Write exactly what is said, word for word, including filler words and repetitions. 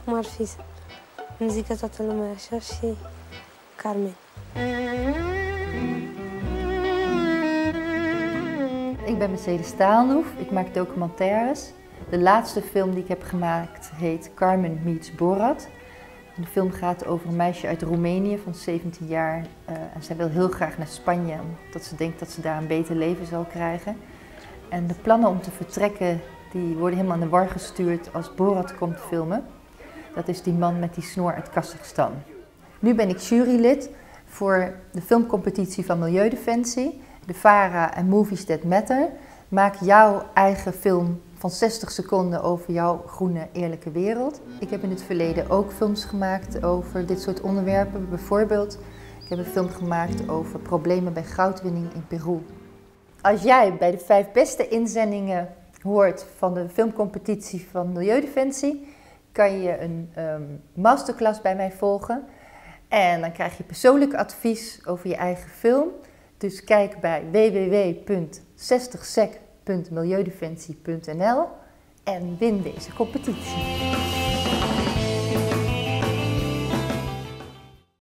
cum ar fi să îmi zică toată lumea așa și Carmen. Ik ben Mercedes Staalnhoef, ik maak documentaires. De laatste film die ik heb gemaakt heet Carmen Meets Borat. De film gaat over een meisje uit Roemenië van zeventien jaar. Uh, en zij wil heel graag naar Spanje, omdat ze denkt dat ze daar een beter leven zal krijgen. En de plannen om te vertrekken die worden helemaal in de war gestuurd als Borat komt filmen. Dat is die man met die snor uit Kazachstan. Nu ben ik jurylid voor de filmcompetitie van Milieudefensie, de VARA en Movies That Matter. Maak jouw eigen film van zestig seconden over jouw groene, eerlijke wereld. Ik heb in het verleden ook films gemaakt over dit soort onderwerpen. Bijvoorbeeld, ik heb een film gemaakt over problemen bij goudwinning in Peru. Als jij bij de vijf beste inzendingen hoort van de filmcompetitie van Milieudefensie, kan je een um, masterclass bij mij volgen. En dan krijg je persoonlijk advies over je eigen film. Dus kijk bij w w w punt zestig sec punt milieudefensie punt n l en win deze competitie.